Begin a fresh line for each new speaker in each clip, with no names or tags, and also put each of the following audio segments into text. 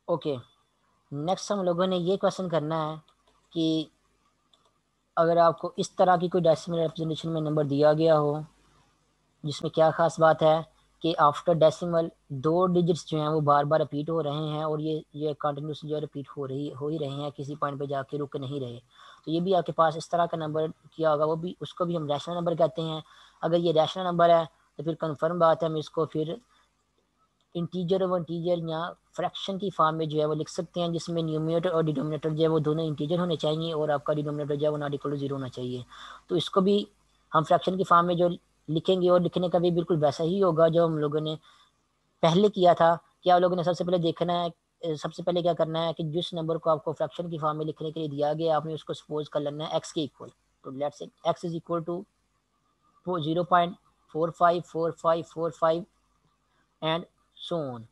Okay, next हम लोगों ने ये क्वेश्चन करना है कि अगर आपको इस तरह की कोई डेसिमल रिप्रेजेंटेशन में नंबर दिया गया हो, जिसमें क्या खास बात है कि आफ्टर डेसिमल दो डिजिट्स जो हैं वो बार बार रिपीट हो रहे हैं, और ये कंटिन्यूस जो है रिपीट हो ही रहे हैं, किसी पॉइंट पे जाके रुक नहीं रहे। तो ये भी आपके पास इस तरह का नंबर किया होगा, वो भी उसको भी हम रैशनल नंबर कहते हैं। अगर ये रैशनल नंबर है तो फिर कंफर्म बात है, हम इसको फिर इंटीजर और इंटीजर या फ्रैक्शन की फॉर्म में जो है वो लिख सकते हैं, जिसमें न्यूमिनेटर और डिनोमिनेटर जो है वो दोनों इंटीजर होने चाहिए, और आपका डिनोमिनेटर जो है वो नॉट इक्वल टू जीरो होना चाहिए। तो इसको भी हम फ्रैक्शन की फॉर्म में जो लिखेंगे, और लिखने का भी बिल्कुल वैसा ही होगा जो हम लोगों ने पहले किया था। कि आप लोगों ने सबसे पहले देखना है, सबसे पहले क्या करना है कि जिस नंबर को आपको फ्रैक्शन की फॉर्म में लिखने के लिए दिया गया, आपने उसको सपोज कर लेना है एक्स के इक्वल। तो लेट्स से X is equal to 0.454545 and so on.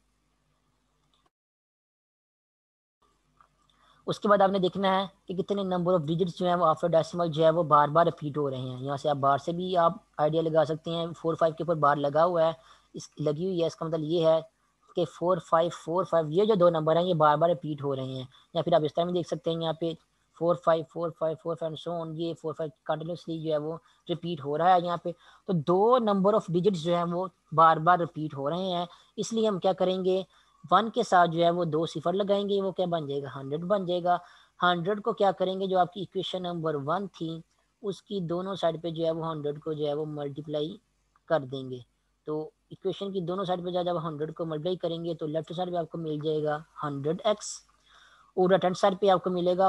उसके बाद आपने देखना है कि कितने नंबर ऑफ डिजिट्स जो है वो आफ्टर डेसिमल जो है वो बार बार रिपीट हो रहे हैं। यहाँ से आप बार से भी आप आइडिया लगा सकते हैं, 4 5 के ऊपर बार लगा हुआ है, इस लगी हुई है, इसका मतलब ये है कि 4 5 4 5 ये जो दो नंबर हैं ये बार बार रिपीट हो रहे हैं। या फिर आप इस तरह में देख सकते हैं यहाँ पे 4 5 4 5 4 5 सो ऑन, ये 4 5 कंटिन्यूसली जो है वो रिपीट हो रहा है यहाँ पे। तो दो नंबर ऑफ डिजिट्स जो है वो बार बार रिपीट हो रहे हैं, इसलिए हम क्या करेंगे, 1 के साथ जो है वो 2 सिफर लगाएंगे, वो क्या बन जाएगा, 100 बन जाएगा। 100 को क्या करेंगे, जो आपकी इक्वेशन नंबर 1 थी उसकी दोनों साइड पे जो है वो 100 को जो है वो मल्टीप्लाई कर देंगे। तो इक्वेशन की दोनों साइड पे जब 100 को मल्टीप्लाई करेंगे तो लेफ्ट साइड पे आपको मिल जाएगा 100x, और राइट हैंड साइड पे आपको मिलेगा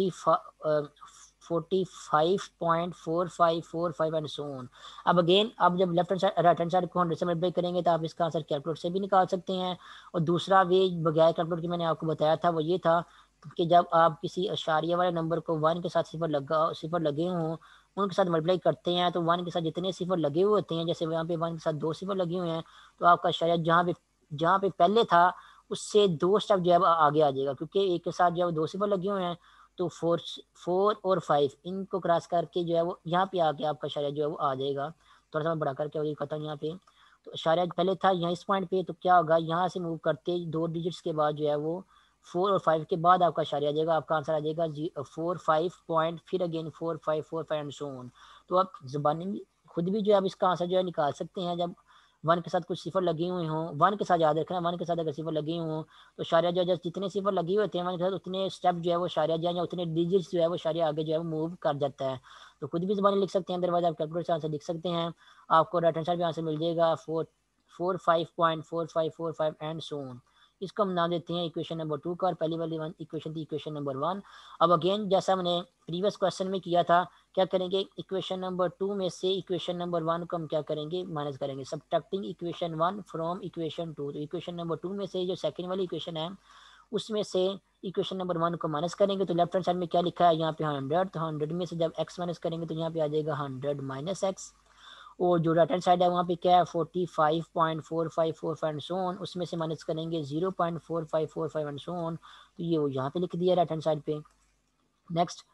45.4545 एंड सो ऑन। अब अगेन आप जब left hand side right hand side को 100 से मल्टीप्लाई करेंगे तो आप इसका आंसर कैलकुलेटर से भी निकाल सकते हैं। और दूसरा वे बगैर कैलकुलेटर की मैंने आपको बताया था, वो ये था कि जब आप किसी अशारिया वाले नंबर को 1 के साथ सिफर लगे हों, उनके साथ मल्टीप्लाई करते हैं तो 1 के साथ जितने सिफर लगे हुए होते हैं, जैसे यहाँ पे 1 के साथ 2 सिफर लगे हुए हैं, तो आपका अशारिया जहाँ पे पहले था उससे 2 स्टेप जो है आगे आ जाएगा, क्योंकि एक के साथ जो है 2 सिफर लगे हुए हैं। तो 4 और 5 इनको क्रॉस करके जो है वो यहाँ पे आके आपका अशारिया जो है वो आ जाएगा। थोड़ा सा मैं बड़ा करके वही कहता हूँ यहाँ पे। तो अशारिया पहले था यहाँ इस पॉइंट पे, तो क्या होगा, यहाँ से मूव करते 2 डिजिट्स के बाद जो है वो 4 और 5 के बाद आपका अशारिया आ जाएगा, आपका आंसर आ जाएगा 4 5 पॉइंट, फिर अगेन 4 5 4 5 एंड सो ऑन। तो आप जुबानी में खुद भी जो है आप इसका आंसर जो है निकाल सकते हैं। जब 1 के साथ कुछ सिफर लगी हुई हों, 1 के साथ याद रखना, 1 के साथ अगर सिफर लगी हुई हों तो शारिया जो है जितने सिफर लगी हुए होते हैं 1 के साथ, उतने स्टेप जो है वो शारिया जो है, या उतने डिजिट्स जो है वो शारिया आगे जो है वो मूव कर जाता है। तो खुद भी जुबानी लिख सकते हैं, अदरवाइज आप कैलकुलेटर से आंसर लिख सकते हैं। आपको राइट हैंड साइड पे आंसर मिल जाएगा 45.4545 एंड सो ऑन। इसको हम नाम देते हैं इक्वेशन नंबर 2 का, और पहली वाली इक्वेशन थी इक्वेशन नंबर 1। अब अगेन जैसा हमने प्रीवियस क्वेश्चन में किया था, क्या करेंगे, इक्वेशन नंबर 2 में से इक्वेशन नंबर 1 को हम क्या करेंगे, माइनस करेंगे, सब्ट्रैक्टिंग इक्वेशन 1 फ्रॉम इक्वेशन 2। तो इक्वेशन नंबर 2 में से जो सेकंड वाली इक्वेशन है उसमें से इक्वेशन नंबर 1 को माइनस करेंगे, तो लेफ्ट हैंड साइड में क्या लिखा है यहाँ पे 100, तो 100 में से जब x माइनस करेंगे तो यहाँ पे आ जाएगा 100 माइनस एक्स। और जो राइट हैंड साइड है वहाँ पे क्या है 45.4545 एंड सो ऑन, उसमें से माइनस करेंगे 0.4545 एंड सो ऑन, तो ये वो यहाँ पे लिख दिया राइट हैंड साइड पे। नेक्स्ट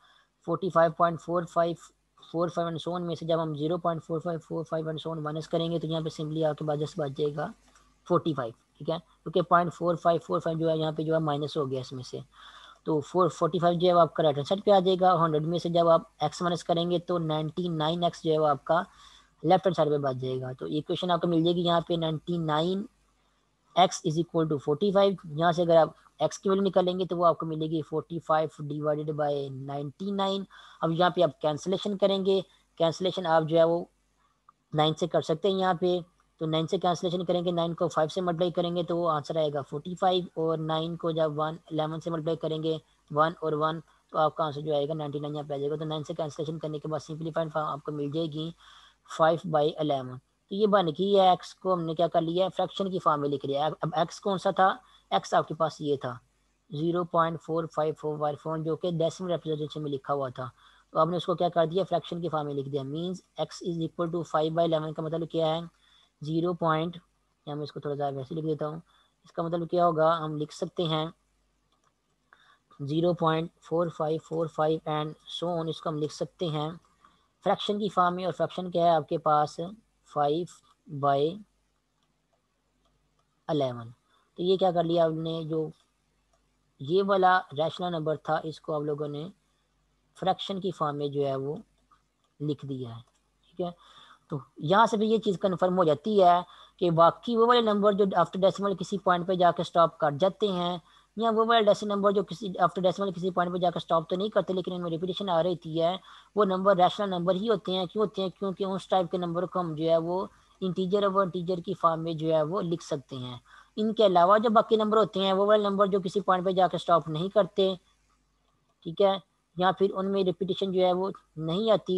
45.4545 एंड सो ऑन में से जब हम 0.4545 एंड सो ऑन माइनस करेंगे तो यहाँ पे सिंपली आपके पास जस्ट बच जाएगा 45। ठीक है, क्योंकि 0.4545 जो है यहाँ पे जो है माइनस हो गया इसमें से। तो 445 जो है आपका राइट हैंड साइड पे आ जाएगा। 100 में से जब आप x माइनस करेंगे तो 99x जो है वो आपका लेफ्ट हैंड साइड पे बच जाएगा। तो इक्वेशन आपको मिल जाएगी यहाँ पे 99 x इज इक्वल टू 45। यहाँ से अगर आप x की वैल्यू निकालेंगे तो वो आपको मिलेगी 45 डिवाइडेड बाय 99। अब यहाँ पे आप कैंसिलेशन करेंगे, कैंसिलेशन आप जो है वो 9 से कर सकते हैं यहाँ पे। तो 9 से कैंसिलेशन करेंगे, 9 को 5 से मल्टीप्लाई करेंगे तो वो आंसर आएगा 45, और 9 को जब 11 से मल्टीप्लाई करेंगे 1 और 1, तो आपका आंसर जो आएगा 99 यहाँ पे आ जाएगा। तो 9 से कैंसिलेशन करने के बाद सिंपलीफाइड फॉर्म आपको मिल जाएगी 5/11। तो ये बन गई है, एक्स को हमने क्या कर लिया है, फ्रैक्शन की फॉर्म में लिख लिया है। अब एक्स कौन सा था, एक्स आपके पास ये था 0.4545 जो कि डेसिमल रिप्रेजेंटेशन में लिखा हुआ था। तो आपने उसको क्या कर दिया, फ्रैक्शन की फॉर्म में लिख दिया। Means X is equal to 5/11 का मतलब क्या है, 0 पॉइंट, या मैं इसको थोड़ा सा वैसे लिख देता हूँ, इसका मतलब क्या होगा, हम लिख सकते हैं 0.4545 एंड सो ऑन, इसको हम लिख सकते हैं फ्रैक्शन की फॉर्म में। और फ्रैक्शन क्या है आपके पास 5/11। तो ये क्या कर लिया आपने, जो ये वाला रैशनल नंबर था, इसको आप लोगों ने फ्रैक्शन की फॉर्म में जो है वो लिख दिया है। ठीक है, तो यहाँ से भी ये चीज़ कन्फर्म हो जाती है कि बाकी वो वाले नंबर जो आफ्टर डेसिमल किसी पॉइंट पे जाकर स्टॉप कर जाते हैं, या वो वाले डेसिमल नंबर जो किसी आफ्टर डेसिमल किसी पॉइंट पे जाकर स्टॉप तो नहीं करते लेकिन इनमें रिपीटेशन आ रही थी है, वो नंबर रैशनल नंबर ही होते हैं। क्यों होते हैं? क्योंकि उस टाइप के नंबर को हम जो है वो इंटीजर और इंटीजर की फॉर्म में जो है वो लिख सकते हैं। इनके अलावा जो बाकी नंबर होते हैं वो वाले नंबर जो किसी पॉइंट पे जाकर स्टॉप नहीं करते, ठीक है, या फिर उनमें रिपीटेशन जो है वो नहीं आती,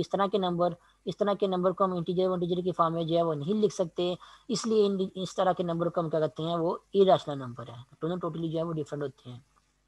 इस तरह के नंबर को हम इंटीजर की फॉर्म में जो है वो नहीं लिख सकते। इसलिए इस तरह के नंबर को हम क्या कहते हैं, वो इरेशनल नंबर है। दोनों टोटली जो है वो डिफरेंट होते हैं,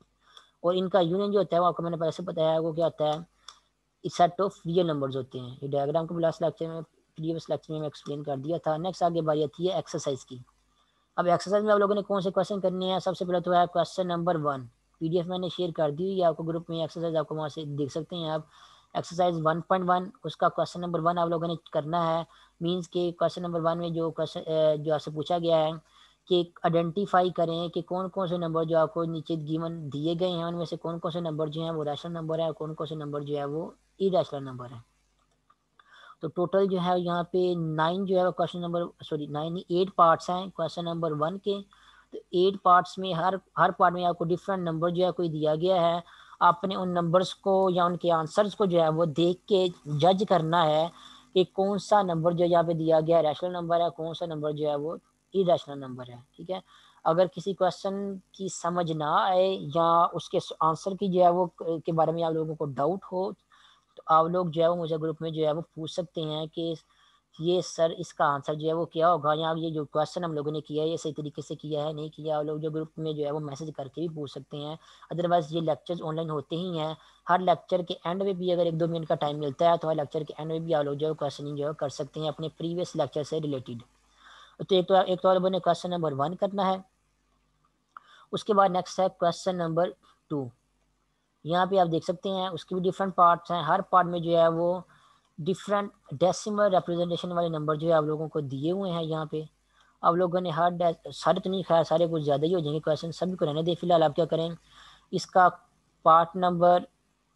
और इनका यूनियन जो होता है वो आपको मैंने पहले से बताया है, वो क्या होता है, इस सेट ऑफ रियल नंबर्स होते हैं। ये डायग्राम को लास्ट लेक्चर में, प्रीवियस लेक्चर में मैं एक्सप्लेन कर दिया था। नेक्स्ट आगे बारी आती है एक्सरसाइज की। अब एक्सरसाइज में आप लोगों ने कौन से क्वेश्चन करने हैं? सबसे पहले तो है क्वेश्चन नंबर 1। पीडीएफ मैंने शेयर कर दी हुई है आपको ग्रुप में, एक्सरसाइज आपको वहाँ से देख सकते हैं आप। एक्सरसाइज 1.1 उसका क्वेश्चन नंबर 1 आप लोगों ने करना है। मींस के क्वेश्चन नंबर 1 में जो क्वेश्चन जो आपसे पूछा गया है कि आइडेंटिफाई करें कि कौन कौन से नंबर जो आपको नीचे गिवन दिए गए हैं उनमें से कौन कौन से नंबर जो हैं वो रैशनल नंबर है और कौन कौन से नंबर जो है वो इरेशनल नंबर है। तो टोटल जो है यहाँ पे 9 जो है क्वेश्चन नंबर, सॉरी 9 नहीं 8 पार्ट्स हैं क्वेश्चन नंबर 1 के। तो 8 पार्ट्स में हर पार्ट में आपको डिफरेंट नंबर जो है कोई दिया गया है। आपने उन नंबर्स को या उनके आंसर्स को जो है वो देख के जज करना है कि कौन सा नंबर जो यहाँ पे दिया गया है रैशनल नंबर है, कौन सा नंबर जो है वो इरेशनल नंबर है। ठीक है, अगर किसी क्वेश्चन की समझ ना आए या उसके आंसर की जो है वो के बारे में आप लोगों को डाउट हो, तो आप लोग जो है वो मुझे ग्रुप में जो है वो पूछ सकते हैं कि ये सर इसका आंसर जो है वो क्या होगा, या ये जो क्वेश्चन हम लोगों ने किया है ये सही तरीके से किया है नहीं किया। आप लोग जो ग्रुप में जो है वो मैसेज करके भी पूछ सकते हैं। अदरवाइज ये लेक्चर्स ऑनलाइन होते ही हैं। हर लेक्चर के एंड में भी अगर 1-2 मिनट का टाइम मिलता है तो हर लेक्चर के एंड में भी आप लोग जो है क्वेश्चनिंग जो है कर सकते हैं अपने प्रीवियस लेक्चर से रिलेटेड। तो एक तो आप लोगों ने क्वेश्चन नंबर 1 करना है। उसके बाद नेक्स्ट है क्वेश्चन नंबर 2। यहाँ पे आप देख सकते हैं उसके भी डिफरेंट पार्ट्स हैं। हर पार्ट में जो है वो डिफरेंट डेसिमल रिप्रेजेंटेशन वाले नंबर जो है आप लोगों को दिए हुए हैं। यहाँ पे आप लोगों ने सारे तो नहीं, खैर सारे कुछ ज़्यादा ही हो जाएंगे क्वेश्चन, सभी को रहने दे। फिलहाल आप क्या करें, इसका पार्ट नंबर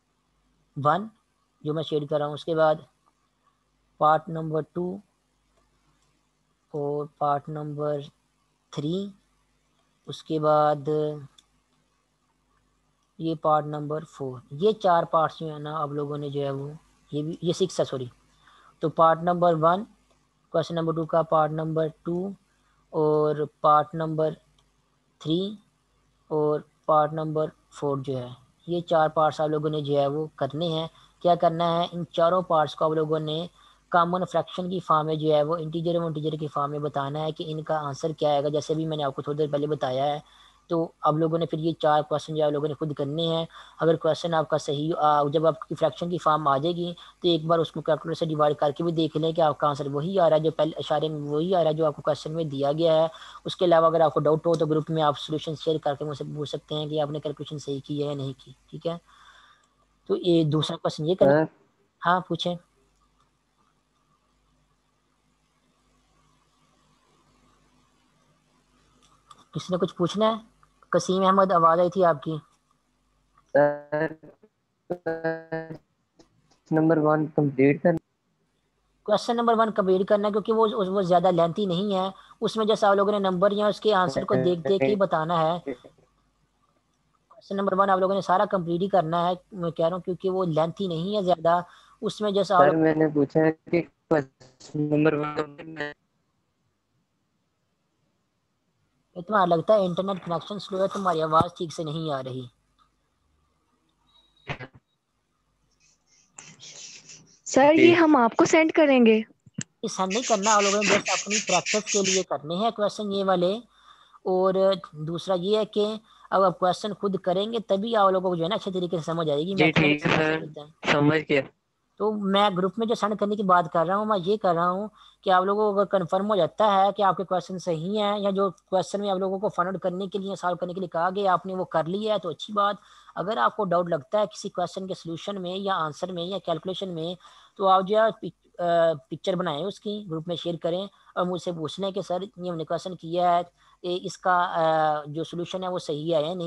1 जो मैं शेयर कर रहा हूँ, उसके बाद पार्ट नंबर 2 और पार्ट नंबर 3, उसके बाद ये पार्ट नंबर 4, ये 4 पार्ट्स जो है ना आप लोगों ने जो है वो, ये 6 है सॉरी। तो पार्ट नंबर 1, क्वेश्चन नंबर 2 का पार्ट नंबर 2 और पार्ट नंबर 3 और पार्ट नंबर 4 जो है, ये 4 पार्ट्स आप लोगों ने जो है वो करने हैं। क्या करना है, इन चारों पार्ट्स को आप लोगों ने कॉमन फ्रैक्शन की फॉर्म में जो है वो इंटीजर और इंटीजर की फॉर्म में बताना है कि इनका आंसर क्या आएगा, जैसे भी मैंने आपको थोड़ी देर पहले बताया है। तो आप लोगों ने फिर ये 4 क्वेश्चन जो आप लोगों ने खुद करने हैं। अगर क्वेश्चन आपका सही जब आपकी फ्रैक्शन की फॉर्म आ जाएगी तो एक बार उसको कैलकुलेटर से डिवाइड करके भी देख लें कि आपका आंसर वही आ रहा है जो पहले इशारे में वही आ रहा है जो आपको क्वेश्चन में दिया गया है। उसके अलावा अगर आपको डाउट हो तो ग्रुप में आप सोल्यूशन शेयर करके मुझसे पूछ सकते हैं कि आपने कैलकुलेशन सही की है या नहीं की। ठीक है, तो ये दूसरा क्वेश्चन ये करना।
सर
हाँ पूछें, किसी ने कुछ पूछना है? कसीम अहमद, आवाज़ आई थी आपकी।
सर नंबर 1 कंप्लीट कर।
क्वेश्चन नंबर 1 कंप्लीट करना है क्योंकि वो ज़्यादा लेंथी नहीं है। उसमें जैसे आप लोगों ने नंबर या उसके आंसर को देख देख के ही बताना है। क्वेश्चन नंबर 1 आप लोगों ने सारा कंप्लीट ही करना है, मैं कह रहा हूँ, क्योंकि वो लेंथी नहीं है ज़्यादा। उसमें जैसा आप
सर
लोग,
मैंने पूछा है कि क्वेश्चन नंबर 1
तुम्हारा लगता है इंटरनेट कनेक्शन स्लो है, तुम्हारी आवाज़ ठीक से नहीं आ रही।
सर ये हम आपको सेंड करेंगे।
ये सेंड नहीं करना, आप लोगों ने जस्ट अपनी प्रैक्टिस के लिए करने हैं क्वेश्चन ये वाले। और दूसरा ये है कि अब आप क्वेश्चन खुद करेंगे तभी आप लोगों को जो है ना अच्छे तरीके से समझ आएगी।
जी
मैथमेटिक्स
ठीक है
में ऐसे ही
सर,
होता है।
समझ गया।
तो मैं ग्रुप में जो सेंड करने की बात कर रहा हूँ, मैं ये कर रहा हूँ कि आप लोगों को अगर कंफर्म हो जाता है कि आपके क्वेश्चन सही हैं, या जो क्वेश्चन में आप लोगों को फाइंड आउट करने के लिए सॉल्व करने के लिए कहा गया आपने वो कर लिया है तो अच्छी बात। अगर आपको डाउट लगता है किसी क्वेश्चन के सोल्यूशन में या आंसर में या कैलकुलेशन में, तो आप जो है पिक्चर बनाएं, उसकी ग्रुप में शेयर करें और मुझसे पूछ लें कि सर ये हमने क्वेश्चन किया है, इसका जो सोल्यूशन है वो सही है या नहीं।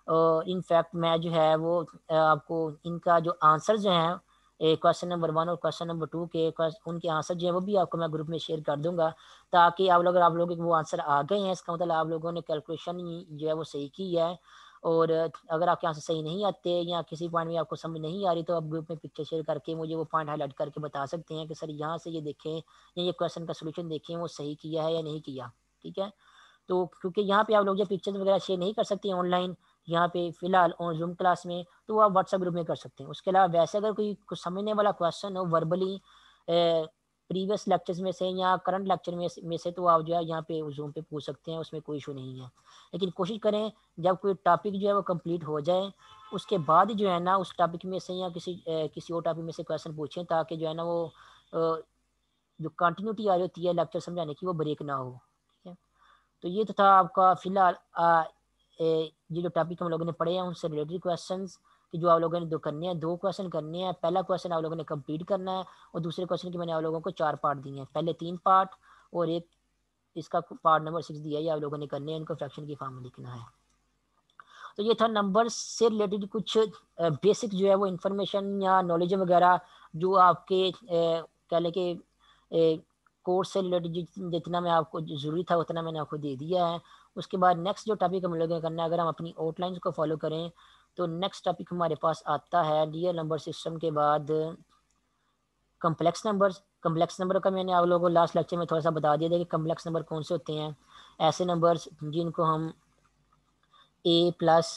इनफैक्ट मैं जो है वो आपको इनका जो आंसर जो हैं क्वेश्चन नंबर 1 और क्वेश्चन नंबर 2 के उनके आंसर जो है वो भी आपको मैं ग्रुप में शेयर कर दूंगा, ताकि आप लोगों को वो आंसर आ गए हैं, इसका मतलब आप लोगों ने कैलकुलेशन जो है वो सही की है। और अगर आपके आंसर सही नहीं आते या किसी पॉइंट में आपको समझ नहीं आ रही, तो आप ग्रुप में पिक्चर शेयर करके मुझे वो पॉइंट हाईलाइट करके बता सकते हैं कि सर यहाँ से ये देखें या ये क्वेश्चन का सोल्यूशन देखें वो सही किया है या नहीं किया। ठीक है, तो क्योंकि यहाँ पे आप लोग जो पिक्चर्स वगैरह शेयर नहीं कर सकते हैं ऑनलाइन यहाँ पे फिलहाल और जूम क्लास में, तो आप व्हाट्सएप ग्रुप में कर सकते हैं। उसके अलावा वैसे अगर कोई कुछ समझने वाला क्वेश्चन हो वर्बली प्रीवियस लेक्चर्स में से या करंट लेक्चर में से तो आप जो है यहाँ पे जूम पे पूछ सकते हैं, उसमें कोई इशू नहीं है। लेकिन कोशिश करें जब कोई टॉपिक जो है वो कंप्लीट हो जाए उसके बाद जो है ना उस टॉपिक में से या किसी और टॉपिक में से क्वेश्चन पूछें, ताकि जो है ना वो जो कंटिन्यूटी आ रही होती है लेक्चर समझाने की वो ब्रेक ना हो। ठीक है, तो ये तो था आपका फिलहाल ये जो टॉपिक हम लोगों ने पढ़े हैं उनसे रिलेटेड क्वेश्चंस कि जो आप लोगों ने करने हैं। 2 क्वेश्चन करने हैं, पहला क्वेश्चन आप लोगों ने कंप्लीट करना है और दूसरे क्वेश्चन के मैंने आप लोगों को 4 पार्ट दिए हैं, पहले 3 पार्ट और एक इसका पार्ट नंबर 6 दिया है, आप लोगों ने करने हैं, इनको फ्रैक्शन की फॉर्म में लिखना है। तो ये था नंबर से रिलेटेड कुछ बेसिक जो है वो इन्फॉर्मेशन या नॉलेज वगैरह जो आपके कह लें कि कोर्स से रिलेटेड जितना मैं आपको ज़रूरी था उतना मैंने आपको दे दिया है। उसके बाद नेक्स्ट जो टॉपिक हम लोगों ने करना है, अगर हम अपनी आउटलाइंस को फॉलो करें तो नेक्स्ट टॉपिक हमारे पास आता है रियल नंबर सिस्टम के बाद कम्प्लेक्स नंबर्स। कम्प्लेक्स नंबर का मैंने आप लोगों को लास्ट लेक्चर में थोड़ा सा बता दिया था कि कम्प्लेक्स नंबर कौन से होते हैं। ऐसे नंबर्स जिनको हम ए प्लस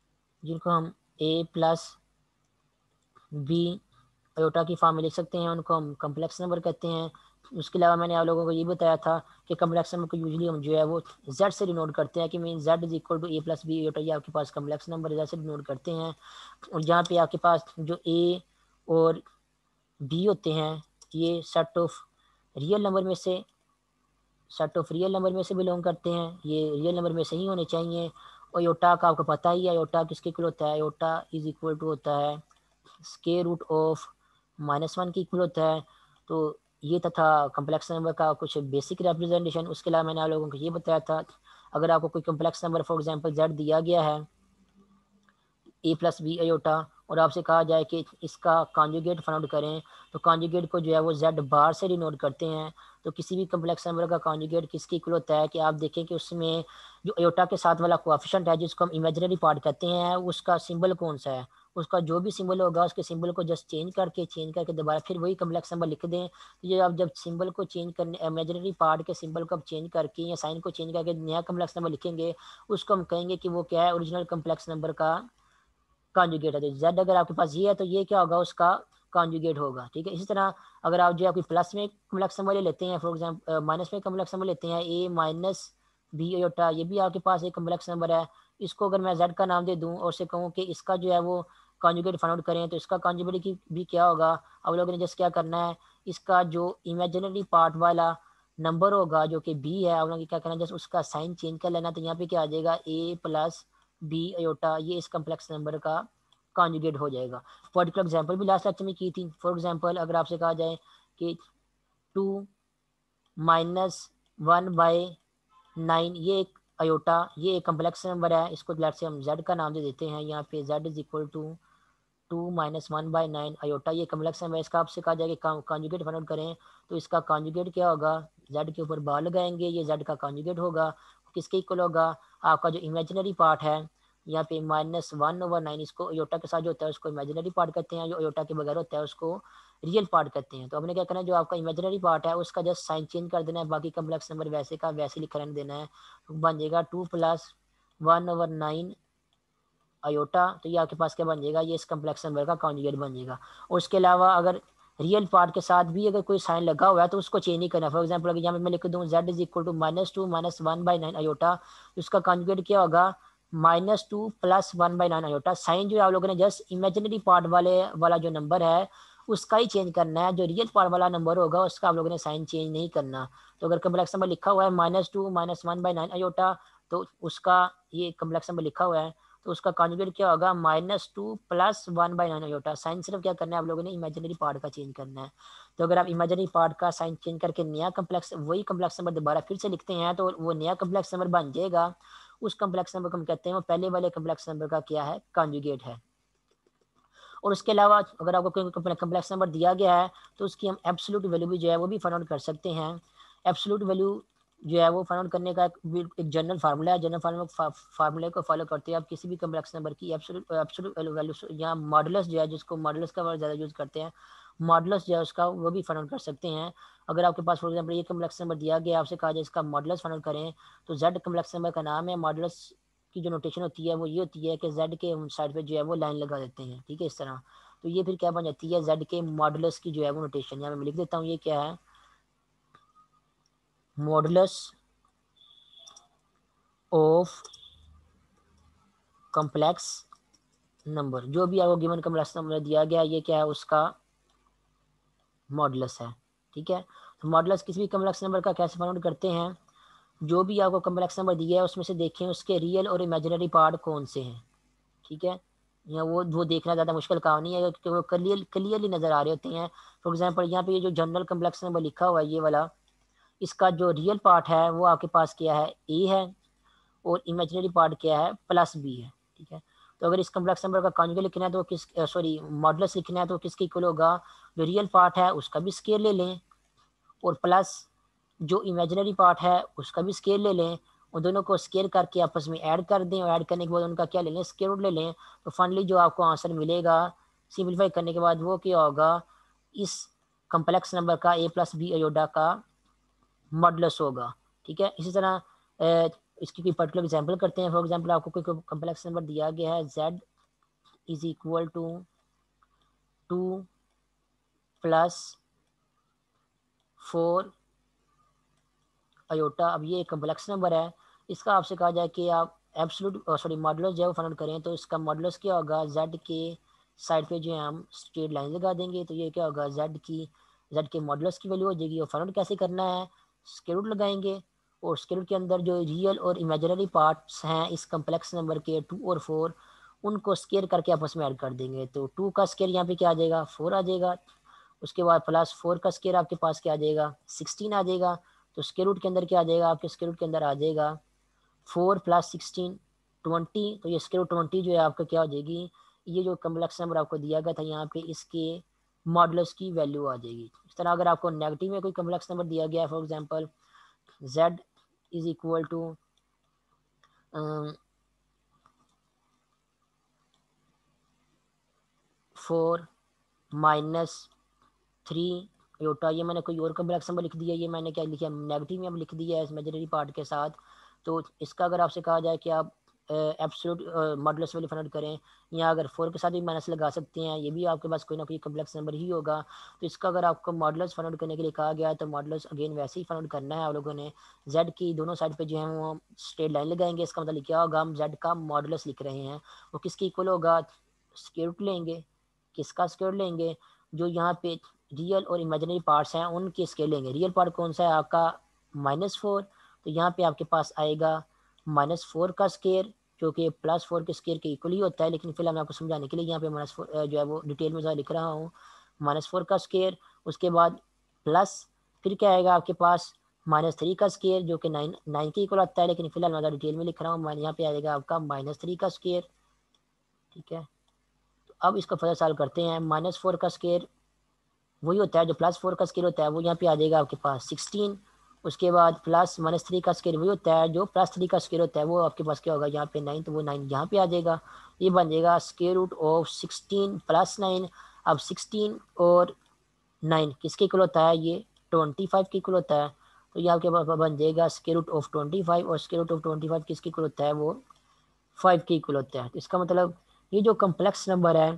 बी अयोटा की फॉर्म में लिख सकते हैं, उनको हम कम्प्लेक्स नंबर कहते हैं। उसके अलावा मैंने आप लोगों को ये बताया था कि कम्प्लेक्स नंबर को यूजुअली हम जो है वो जेड से डिनोट करते हैं कि mean Z is equal to A plus B iota, ये आपके पास कम्प्लेक्स नंबर जेड से डिनोट करते हैं। और जहाँ पे आपके पास जो ए और बी होते हैं ये सेट ऑफ रियल नंबर में से बिलोंग करते हैं, ये रियल नंबर में से ही होने चाहिए। और योटा का आपको पता ही है, योटा किसके इक्वल होता है, योटा इज इक्वल टू होता है स्क्वायर रूट ऑफ -1 के इक्वल होता है। तो ये तथा कम्प्लेक्स नंबर का कुछ बेसिक रिप्रेजेंटेशन। उसके अलावा मैंने आप लोगों को ये बताया था अगर आपको कोई complex number for example Z दिया गया है ए प्लस बी अयोटा और आपसे कहा जाए कि इसका कॉन्जुगेट फाइंड आउट करें, तो कॉन्जुगेट को जो है वो जेड बार से डिनोट करते हैं। तो किसी भी कम्प्लेक्स नंबर का कॉन्जुगेट किसके इक्वल होता है कि आप देखें कि उसमें जो अयोटा के साथ वाला कोएफिशिएंट है जिसको हम इमेजिनरी पार्ट कहते हैं उसका सिंबल कौन सा है, उसका जो भी सिंबल होगा उसके सिंबल को जस्ट चेंज करके दोबारा फिर वही कम्प्लेक्स नंबर लिख दें। तो ये आप जब सिंबल को चेंज करने इमेजिनरी पार्ट के सिंबल को आप चेंज करके या साइन को चेंज करके नया कम्प्लेक्स नंबर लिखेंगे, उसको हम कहेंगे कि वो क्या है, ओरिजिनल कम्प्लेक्स नंबर का कॉन्जुगेट है। तो जेड अगर आपके पास ये है तो ये क्या होगा, उसका कॉन्जुगेट होगा। ठीक है, इसी तरह अगर आप जो है कोई प्लस में कम्प्लेक्स नंबर ले लेते हैं, फॉर एग्जाम्पल माइनस में कम्प्लेक्स नंबर लेते हैं ए माइनस बी अयोटा, ये भी आपके पास एक कम्प्लेक्स नंबर है। इसको अगर मैं जेड का नाम दे दूं और से कहूँ कि इसका जो है वो कॉन्जुगेट फाइंड आउट करें, तो इसका कॉन्जुगेट की भी क्या होगा, अब लोगों ने जस्ट क्या करना है, इसका जो इमेजिनरी पार्ट वाला नंबर होगा जो कि बी है, आप लोगों ने क्या करना है जस्ट उसका साइन चेंज कर लेना। तो यहाँ पे क्या आ जाएगा ए प्लस बी अयोटा, ये इस कम्प्लेक्स नंबर का कॉन्जुगेट हो जाएगा। पर्टिकुलर एग्जांपल भी लास्ट लेक्चर में की थी। फॉर एग्जांपल अगर आपसे कहा जाए कि 2 - 1/9 ये एक अयोटा, ये एक कम्प्लेक्स नंबर है, इसको लेट से हम जेड का नाम दे देते हैं। यहाँ पे z is equal to 2 - 1/9 iota, ये कम्प्लेक्स नंबर है। इसका आपसे कहा जाए कि कॉन्जुगेट फाइंड आउट करें, तो इसका कॉन्जुगेट क्या होगा, जेड के ऊपर बार लगाएंगे, ये जेड का कॉन्जुगेट होगा। किसके इक्वल होगा, आपका जो इमेजिनरी पार्ट है यहाँ पे -1/9, इसको अयोटा के साथ जो होता है उसको इमेजिनरी पार्ट कहते हैं, जो अयोटा के बगैर होता है उसको रियल पार्ट कहते हैं। तो हमने क्या करना है, जो आपका इमेजिनरी पार्ट है उसका जस्ट साइन चेंज कर देना है, बाकी कम्प्लेक्स नंबर वैसे का वैसे लिख रहने देना है। तो बन जाएगा 2 + 1/9 अयोटा। तो ये आपके पास क्या बन जाएगा, ये इस कम्प्लेक्स नंबर का कॉन्जुगेट बन जाएगा। और उसके अलावा अगर रियल पार्ट के साथ भी अगर कोई साइन लगा हुआ है तो उसको चेंज नहीं करना। फॉर एग्जाम्पल अगर यहाँ पे मैं लिख दूँ z is equal to -2 - 1/9 iota, तो उसका कॉन्जुगेट क्या होगा, -2 + 1/9 अयोटा। साइन जो है आप लोगों ने जस्ट इमेजिनरी पार्ट वाला जो नंबर है उसका ही चेंज करना है, जो रियल पार्ट वाला नंबर होगा उसका आप लोगों ने साइन चेंज नहीं करना। तो अगर कम्प्लेक्स नंबर लिखा हुआ है -2 - 1/9 अयोटा, तो उसका ये कम्प्लेक्स नंबर लिखा हुआ है तो उसका कॉन्जुगेट क्या होगा, -2 + 1/9 अयोटा। साइन सिर्फ क्या करना है, आप लोगों ने इमेजिनरी पार्ट का चेंज करना है। तो अगर आप इमेजिनरी पार्ट का साइन चेंज करके नया कम्प्लेक्स वही कम्प्लेक्स नंबर दोबारा फिर से लिखते हैं तो वो नया कम्प्लेक्स नंबर बन जाएगा। उस कम्प्लेक्स नंबर को हम कहते हैं वो पहले वाले कम्प्लेक्स नंबर का क्या है, कॉन्जुगेट है। और उसके अलावा अगर आपको कोई कम्प्लेक्स नंबर दिया गया है तो उसकी हम एब्सोल्यूट वैल्यू भी जो है वो भी फाइंड आउट कर सकते हैं। एब्सोल्यूट वैल्यू जो है वो फाइंड आउट करने का एक जनरल फार्मूला है। जनरल फार्मूले को फॉलो करते हैं आप किसी भी कम्प्लेक्स नंबर की एब्सोल्यूट वैल्यू या मॉडुलस जो है, जिसको मॉडुलस का वर्ड ज़्यादा यूज़ करते हैं, मॉडुलस जो है उसका वो भी फाइंड आउट कर सकते हैं। अगर आपके पास फॉर एग्जाम्पल ये कम्प्लेक्स नंबर दिया गया, आपसे कहा जाए इसका मॉडुलस फाइंड आउट करें, तो जेड कम्प्लेक्स नंबर का नाम है। मॉडुलस की जो नोटेशन होती है वो ये होती है कि जेड के साइड पे जो है वो लाइन लगा देते हैं, ठीक है, इस तरह। तो ये फिर क्या बन जाती है, जेड के मॉडुलस की जो है वो नोटेशन। यहाँ मैं लिख देता हूँ, ये क्या है, मॉडुलस ऑफ कॉम्प्लेक्स नंबर। जो भी आपको गिवन कॉम्प्लेक्स नंबर दिया गया ये क्या है, उसका मॉडुलस है, ठीक है। तो मॉडुलस किसी भी कॉम्प्लेक्स नंबर का कैसे फाइंड आउट करते हैं, जो भी आपको कॉम्प्लेक्स नंबर दिया है उसमें से देखें उसके रियल और इमेजिनरी पार्ट कौन से हैं, ठीक है। या वो देखना ज़्यादा मुश्किल काम नहीं है क्योंकि वो क्लियरली नज़र आ रहे होते हैं। फॉर एग्जांपल यहाँ पे ये जो जनरल कॉम्प्लेक्स नंबर लिखा हुआ है ये वाला, इसका जो रियल पार्ट है वो आपके पास क्या है, ए है, और इमेजिनरी पार्ट क्या है, प्लस बी है, ठीक है। तो अगर इस कॉम्प्लेक्स नंबर का कॉन्जुगेट लिखना है तो किस सॉरी मॉडुलस लिखना है तो किसके इक्वल होगा, जो रियल पार्ट है उसका भी स्केयर ले लें, और प्लस जो इमेजिनरी पार्ट है उसका भी स्केयर ले लें, उन दोनों को स्केयर करके आपस में ऐड कर दें, और ऐड करने के बाद उनका क्या ले लें, स्केयर रूट ले लें। तो फाइनली जो आपको आंसर मिलेगा सिंपलीफाई करने के बाद वो क्या होगा, इस कम्प्लेक्स नंबर का ए प्लस बी अयोडा का मॉडुलस होगा, ठीक है। इसी तरह इसकी कोई पर्टिकुलर एग्जांपल करते हैं। फॉर एग्जांपल आपको कोई कम्प्लेक्स नंबर दिया गया है, z is equal to 2 plus 4 iota. अब ये एक कम्प्लेक्स नंबर है, इसका आपसे कहा जाए कि आप एब्सोल्यूट मॉडुलस जो है वो फाइंड आउट करें, तो इसका मॉडुलस क्या होगा, z के साइड पे जो है हम स्ट्रेट लाइन लगा देंगे, तो ये क्या होगा, z के मॉडुलस की वैल्यू हो जाएगी। और फाइंड आउट कैसे करना है, स्क्वायर रूट लगाएंगे, और स्क्वायर रूट के अंदर जो रियल और इमेजिनरी पार्ट्स हैं इस कम्प्लेक्स नंबर के 2 और 4, उनको स्केयर करके आपस में ऐड कर देंगे। तो 2 का स्केयर यहाँ पे क्या आ जाएगा, 4 आ जाएगा। उसके बाद प्लस 4 का स्केयर आपके पास क्या आ जाएगा, 16 आ जाएगा। तो स्क्वायर रूट के अंदर क्या आ जाएगा, आपके स्क्वायर रूट के अंदर आ जाएगा 4 प्लस 16 20। तो ये स्क्वायर रूट 20 जो है आपका क्या हो जाएगी, ये जो कम्प्लेक्स नंबर आपको दिया गया था यहाँ पे इसके मॉडुलस की वैल्यू आ जाएगी। इस तरह अगर आपको नेगेटिव में कोई कम्प्लेक्स नंबर दिया गया है, for example z is equal to 4 minus 3 iota, ये मैंने कोई और कम्प्लेक्स नंबर लिख दिया, ये मैंने क्या लिखा, नेगेटिव में अब लिख दिया है इमेजिनरी पार्ट के साथ। तो इसका अगर आपसे कहा जाए कि आप absolute modulus value find out करें, या अगर 4 के साथ भी माइनस लगा सकते हैं, ये भी आपके पास कोई ना कोई कम्प्लेक्स नंबर ही होगा। तो इसका अगर आपको मॉडुलस फाइंड आउट करने के लिए कहा गया है तो मॉडुलस अगेन वैसे ही फाइंड आउट करना है आप लोगों ने। जेड की दोनों साइड पे जो है वो स्ट्रेट लाइन लगाएंगे, इसका मतलब क्या होगा, हम जेड का मॉडुलस लिख रहे हैं, वो किसके इक्वल होगा, स्क्वायर रूट लेंगे, किसका स्क्वायर रूट लेंगे, जो यहाँ पे रियल और इमेजिनरी पार्ट्स हैं उनके स्केयर लेंगे। रियल पार्ट कौन सा है आपका, -4, तो यहाँ पे आपके पास आएगा -4 का स्केयर, जो कि +4 के स्केयर के इक्वल ही होता है, लेकिन फिलहाल मैं आपको समझाने के लिए यहाँ पे -4 जो है वो डिटेल में लिख रहा हूँ, -4 का स्केयर। उसके बाद प्लस फिर क्या आएगा आपके पास, -3 का स्केयर, जो कि 9 के इक्वल आता है, लेकिन फिलहाल मैं डिटेल में लिख रहा हूँ। यहाँ पे आएगा आपका -3 का स्केयर, ठीक है। तो अब इसको फर्दर सॉल्व करते हैं। -4 का स्केयर वही होता है जो +4 का स्केयर होता है, वो यहाँ पे आ जाएगा आपके पास 16। उसके बाद प्लस -3 का स्केयर वही होता है जो +3 का स्केयर होता है, वो आपके पास क्या होगा यहाँ पे 9, तो वो 9 यहाँ पे आ जाएगा। ये बन जाएगा स्क्वायर रूट ऑफ 16 प्लस 9। अब 16 और 9 किसके इक्वल होता है, ये 25 के इक्वल होता है। तो ये आपके पास बन जाएगा स्क्वायर रूट ऑफ 25, और स्क्वायर रूट ऑफ 25 किसके इक्वल होता है, वो 5 के इक्वल होता है। तो इसका मतलब ये जो कम्प्लेक्स नंबर है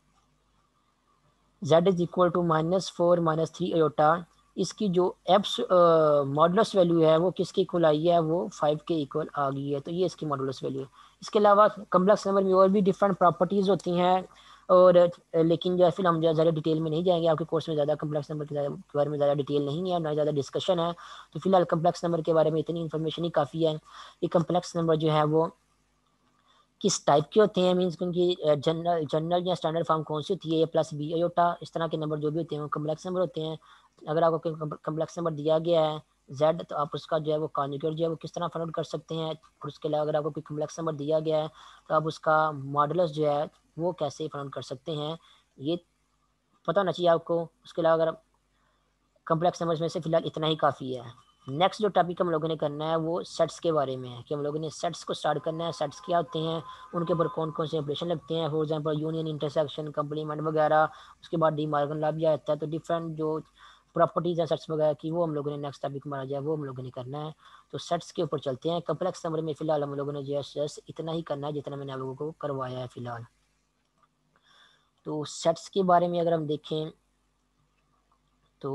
z is equal to -4 -3 iota, इसकी जो एप्स मॉडुलस वैल्यू है वो किसके इक्वल आई है, वो 5 के इक्वल आ गई है। तो ये इसकी मॉडुलस वैल्यू है। इसके अलावा कम्प्लेक्स नंबर में और भी डिफरेंट प्रॉपर्टीज़ होती हैं, और लेकिन जो है फिर हम जो ज़्यादा डिटेल में नहीं जाएंगे, आपके कोर्स में ज़्यादा कम्प्लेक्स नंबर के बारे में ज़्यादा डिटेल नहीं है, ना ज़्यादा डिस्कशन है। तो फिलहाल कम्प्लेक्स नंबर के बारे में इतनी इन्फॉर्मेशन ही काफ़ी है। ये कम्प्लेक्स नंबर जो है वो किस टाइप के होते हैं, मीन्स उनकी जनरल या स्टैंडर्ड फॉर्म कौन सी होती है, ए प्लस बी अयोटा, इस तरह के नंबर जो भी होते हैं वो कम्प्लेक्स नंबर होते हैं। अगर आपको कम्प्लेक्स नंबर दिया गया है जेड, तो आप उसका जो है वो कॉन्जुगेट जो है वो किस तरह फाइंड आउट कर सकते हैं। और उसके अलावा अगर आपको कोई कम्प्लेक्स नंबर दिया गया है तो आप उसका मॉडुलस जो है वो कैसे फाइंड आउट कर सकते हैं, ये पता होना चाहिए आपको। उसके अलावा अगर कम्प्लेक्स नंबर्स में से फिलहाल इतना ही काफ़ी है। नेक्स्ट जो टॉपिक हम लोगों ने करना है वो सेट्स के बारे में है, कि हम लोगों ने सेट्स को स्टार्ट करना है। सेट्स क्या होते हैं, उनके ऊपर कौन कौन से ऑपरेशन लगते हैं, for example union, intersection, complement वगैरह। उसके बाद डी मार्गन लॉ भी आता है। तो डिफरेंट जो प्रॉपर्टीज़ हैं सेट्स वगैरह की, वो हम लोगों ने नेक्स्ट टॉपिक में आ जाए वो हम लोगों ने करना है। तो सेट्स के ऊपर चलते हैं। कम्प्लेक्स नंबर में फ़िलहाल हम लोगों ने जस्ट इतना ही करना है जितना मैंने आप लोगों को करवाया है फ़िलहाल। तो सेट्स के बारे में अगर हम देखें तो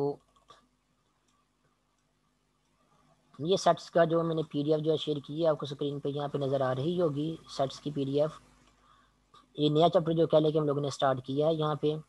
ये सेट्स का जो मैंने पीडीएफ जो है शेयर की है आपको स्क्रीन पे यहाँ पे नज़र आ रही होगी, सेट्स की पीडीएफ। ये नया चैप्टर जो कह लेके हम लोगों ने स्टार्ट किया है यहाँ पे।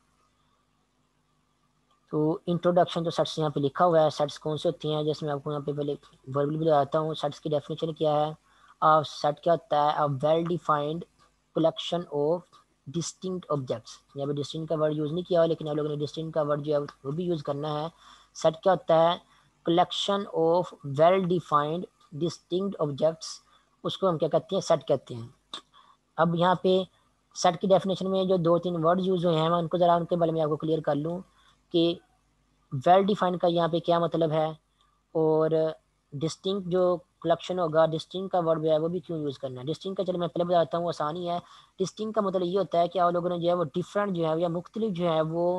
तो इंट्रोडक्शन जो सेट्स यहाँ पे लिखा हुआ है, सेट्स कौन से होती हैं, जैसे मैं आपको यहाँ पे पहले वर्बल भी बताता हूँ। सेट्स की डेफिनेशन क्या है, सेट क्या होता है, a well defined collection of distinct objects. यहाँ पे डिस्टिंक्ट का वर्ड यूज़ नहीं किया हुआ, लेकिन आप लोगों ने डिस्टिंक्ट का वर्ड जो है वो भी यूज़ करना है। सेट क्या होता है, collection of well defined distinct objects, उसको हम क्या कहते हैं, सेट कहते हैं। अब यहाँ पे सेट की डेफिनेशन में जो दो तीन वर्ड यूज़ हुए हैं, मैं उनको ज़रा उनके बारे में आपको क्लियर कर लूँ कि वेल डिफाइंड का यहाँ पे क्या मतलब है, और डिस्टिंक्ट जो कलेक्शन होगा, डिस्टिंक्ट का वर्ड जो है वो भी क्यों यूज़ करना है। डिस्टिंक्ट का चलो मैं पहले बताता हूँ, आसानी है। डिस्टिंक्ट का मतलब ये होता है कि आप लोगों ने जो है वो डिफरेंट जो है या मुख्तलिफ जो है वो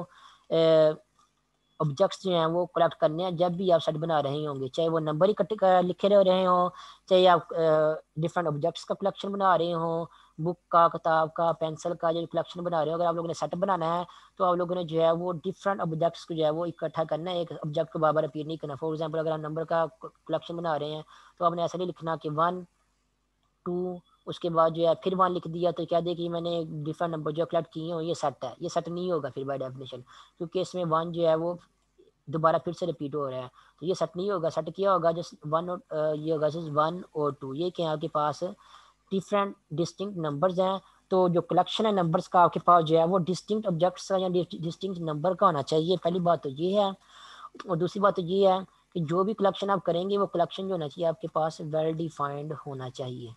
ऑब्जेक्ट्स जो हैं वो कलेक्ट करने हैं जब भी आप सेट बना रहे होंगे, चाहे वो नंबर ही लिखे रहे हों, चाहे आप डिफरेंट ऑब्जेक्ट्स का कलेक्शन बना रहे हों, बुक का, किताब का, पेंसिल का जो कलेक्शन बना रहे हो। अगर आप लोगों ने सेट बनाना है तो आप लोगों ने जो है वो डिफरेंट ऑब्जेक्ट्स को जो है वो इकट्ठा करना है, एक ऑब्जेक्ट को बार बार रिपीट नहीं करना। फॉर एग्जाम्पल अगर आप नंबर का कलेक्शन बना रहे हैं तो आपने ऐसा नहीं लिखना कि 1 2, उसके बाद जो है फिर 1 लिख दिया तो क्या दे कि मैंने डिफरेंट नंबर जो कलेक्ट किए हो ये सेट है। ये सेट नहीं होगा फिर बाय डेफिनेशन, क्योंकि इसमें 1 जो है वो दोबारा फिर से रिपीट हो रहा है, तो ये सेट नहीं होगा। सेट किया होगा जस्ट 1 और ये होगा जस्ट 1 और 2, ये क्या है आपके पास डिफरेंट डिस्टिंक्ट नंबर्स हैं। तो जो कलेक्शन है नंबर्स का आपके पास जो है वो डिस्टिंक्ट ऑब्जेक्ट्स का या डिस्टिंक्ट नंबर का होना चाहिए। पहली बात तो ये है। और दूसरी बात तो ये है कि जो भी कलेक्शन आप करेंगे वो कलेक्शन जो होना चाहिए आपके पास वेल डिफाइंड होना चाहिए।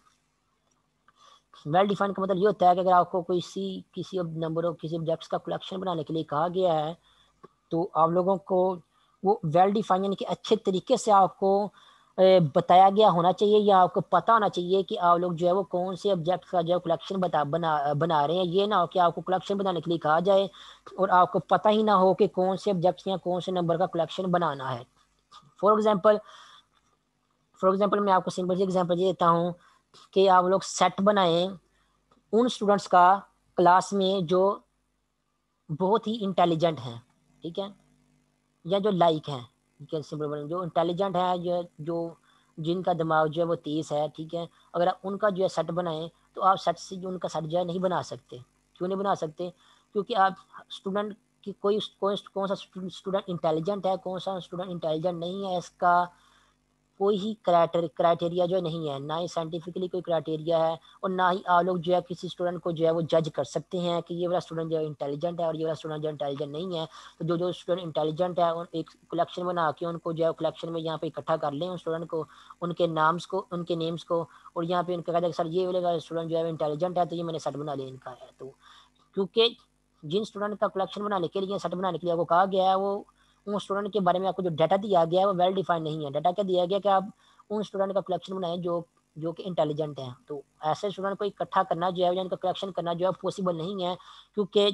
वेल डिफाइंड का मतलब ये होता है कि अगर आपको किसी नंबर और किसी ऑब्जेक्ट्स का कलेक्शन बनाने के लिए कहा गया है तो आप लोगों को वो वेल डिफाइन यानी कि अच्छे तरीके से आपको बताया गया होना चाहिए, या आपको पता होना चाहिए कि आप लोग जो है वो कौन से ऑब्जेक्ट का जो है कलेक्शन बना रहे हैं। ये ना हो कि आपको कलेक्शन बनाने के लिए कहा जाए और आपको पता ही ना हो कि कौन से ऑब्जेक्ट्स या कौन से नंबर का कलेक्शन बनाना है। फॉर एग्जाम्पल मैं आपको सिंपल सी एग्जाम्पल ये देता हूँ कि आप लोग सेट बनाएं उन स्टूडेंट्स का क्लास में जो बहुत ही इंटेलिजेंट हैं, ठीक है, या जो लाइक हैं, ठीक है, सिंपल वर्ड जो इंटेलिजेंट है, जो जिनका दिमाग जो है वो तेज़ है, ठीक है। अगर आप उनका जो है सेट बनाएं तो आप सेट से जो उनका सेट जो है नहीं बना सकते। क्यों नहीं बना सकते, क्योंकि आप स्टूडेंट की कौन सा स्टूडेंट इंटेलिजेंट है, कौन सा स्टूडेंट इंटेलिजेंट नहीं है, इसका कोई ही क्राइटेरिया जो नहीं है, ना ही साइंटिफिकली कोई क्राइटेरिया है, और ना ही आप लोग जो है किसी स्टूडेंट को जो है वो जज कर सकते हैं कि ये वाला स्टूडेंट जो है इंटेलिजेंट है और ये वाला स्टूडेंट जो इंटेलिजेंट नहीं है। तो जो जो स्टूडेंट इंटेलिजेंट है उन एक कलेक्शन बना के उनको जो है कलेक्शन में यहाँ पे इकट्ठा कर लें उन स्टूडेंट को, उनके नेम्स को, और यहाँ पे उनका कहते हैं सर ये वाला स्टूडेंट जो है इंटेलिजेंट है तो ये मैंने सेट बना लिया इनका है। तो क्योंकि जिन स्टूडेंट का कलेक्शन बनाने के लिए, सेट बनाने के लिए आपको कहा गया है, वो उन स्टूडेंट के बारे में आपको जो डाटा दिया गया है वो वेल डिफाइंड नहीं है। डाटा क्या दिया गया कि आप उन स्टूडेंट का कलेक्शन बनाएं जो कि इंटेलिजेंट हैं। तो ऐसे स्टूडेंट को इकट्ठा करना जो है या इनका कलेक्शन करना जो है पॉसिबल नहीं है, क्योंकि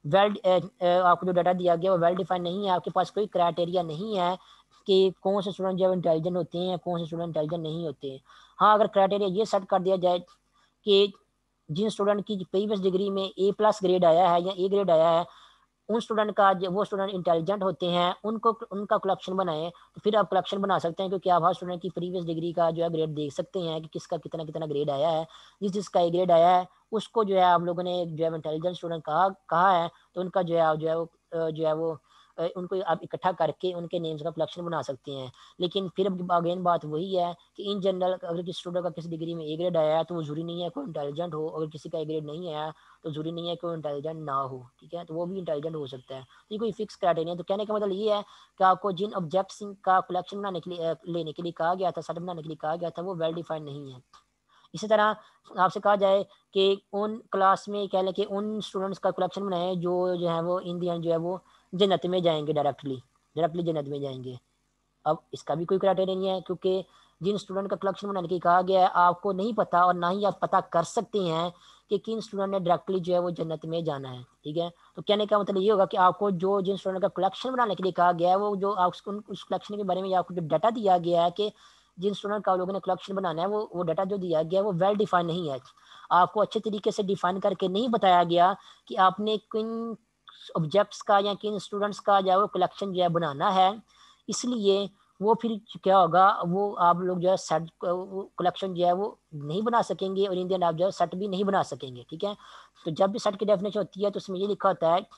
आपको जो डाटा दिया गया वो वेल डिफाइंड नहीं है। आपके पास कोई क्राइटेरिया नहीं है कि कौन से स्टूडेंट जो है इंटेलिजेंट होते हैं या कौन से स्टूडेंट इंटेलिजेंट नहीं होते हैं। हाँ, अगर क्राइटेरिया ये सेट कर दिया जाए कि जिन स्टूडेंट की प्रीवियस डिग्री में A+ ग्रेड आया है या A ग्रेड आया है, उन स्टूडेंट का वो स्टूडेंट इंटेलिजेंट होते हैं, उनको उनका कलेक्शन बनाएं, तो फिर आप कलेक्शन बना सकते हैं, क्योंकि आप हर स्टूडेंट की प्रीवियस डिग्री का जो है ग्रेड देख सकते हैं कि किसका कितना कितना ग्रेड आया है। जिसका A ग्रेड आया है उसको जो है आप लोगों ने जो है इंटेलिजेंट स्टूडेंट कहा है, तो उनका जो है जो है वो उनको आप इकट्ठा करके उनके नेम्स का कलेक्शन बना सकते हैं। लेकिन फिर अब अगेन बात वही है कि इन जनरल अगर किसी स्टूडेंट का किसी डिग्री में ए ग्रेड आया है तो वो ज़रूरी नहीं है कोई इंटेलिजेंट हो, अगर किसी का ए ग्रेड नहीं आया तो ज़रूरी नहीं है कोई इंटेलिजेंट ना हो, ठीक है, तो वो भी इंटेलिजेंट हो सकता है। तो ये कोई फिक्स क्राइटेरिया। तो कहने का मतलब ये है कि आपको जिन ऑब्जेक्ट्स का कलेक्शन बनाने के लिए लेने के लिए कहा गया था, सेट बनाने के लिए कहा गया था, वो वेल डिफाइंड नहीं है। इसी तरह आपसे कहा जाए कि उन क्लास में कह लें कि उन स्टूडेंट्स का कलेक्शन बनाएं जो है वो इन दी एंड जो है वो जन्नत में जाएंगे, डायरेक्टली जन्नत में जाएंगे। अब इसका भी कोई क्राइटेरिया नहीं है, क्योंकि जिन स्टूडेंट का कलेक्शन बनाने की कहा गया है आपको नहीं पता और ना ही आप पता कर सकते हैं कि किन स्टूडेंट ने डायरेक्टली जो है वो जन्नत में जाना है, ठीक है। तो कहने का मतलब ये होगा कि आपको जो जिन स्टूडेंट का कलेक्शन बनाने के लिए कहा गया है वो जो आप उस कलेक्शन के बारे में आपको जो डाटा दिया गया है कि जिन स्टूडेंट का लोगों ने कलेक्शन बनाना है वो डाटा जो दिया गया है वो वेल डिफाइन नहीं है। आपको अच्छे तरीके से डिफाइन करके नहीं बताया गया कि आपने किन ऑब्जेक्ट्स का या किन स्टूडेंट्स का जो है वो कलेक्शन जो है बनाना है। इसलिए वो फिर क्या होगा, वो आप लोग जो है सेट कलेक्शन जो है वो नहीं बना सकेंगे और इंडियन आप जो है सेट भी नहीं बना सकेंगे, ठीक है। तो जब भी सेट की डेफिनेशन होती है तो उसमें ये लिखा होता है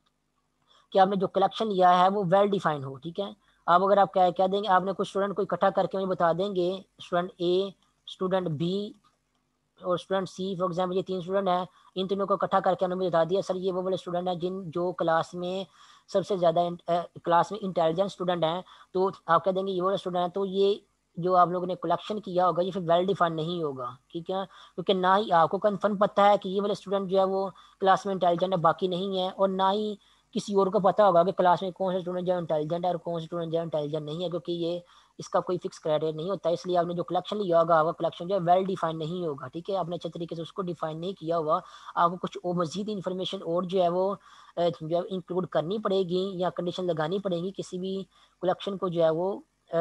कि आपने जो कलेक्शन लिया है वो वेल डिफाइन हो, ठीक है। अब अगर आप क्या देंगे, आपने कुछ स्टूडेंट को इकट्ठा करके मुझे बता देंगे स्टूडेंट ए, स्टूडेंट बी और स्टूडेंट सी, फॉर एग्जाम्पल ये 3 स्टूडेंट हैं, इन तीनों को इकट्ठा करके उन्होंने बता दिया सर ये वो वाले स्टूडेंट हैं जिन जो क्लास में सबसे ज़्यादा क्लास में इंटेलिजेंट स्टूडेंट हैं। तो आप कह देंगे ये वाले स्टूडेंट हैं, तो ये जो आप लोगों ने कलेक्शन किया होगा ये फिर वेल डिफाइंड नहीं होगा, ठीक है, क्योंकि ना ही आपको कन्फर्म पता है कि ये वाले स्टूडेंट जो है वो क्लास में इंटेलिजेंट है बाकी नहीं है, और ना ही किसी और को पता होगा कि क्लास में कौन सा स्टूडेंट जो इंटेलिजेंट है और कौन सा स्टूडेंट जो इंटेलिजेंट नहीं है, क्योंकि ये इसका कोई फिक्स क्राइटेरिया नहीं होता। इसलिए आपने जो कलेक्शन लिया होगा आपका कलेक्शन जो है वेल डिफाइन नहीं होगा, ठीक है, आपने अच्छे तरीके से उसको डिफाइन नहीं किया हुआ। आपको कुछ और मजीद इन्फॉर्मेशन और जो है वो जो है इंक्लूड करनी पड़ेगी या कंडीशन लगानी पड़ेगी किसी भी कलेक्शन को जो है वो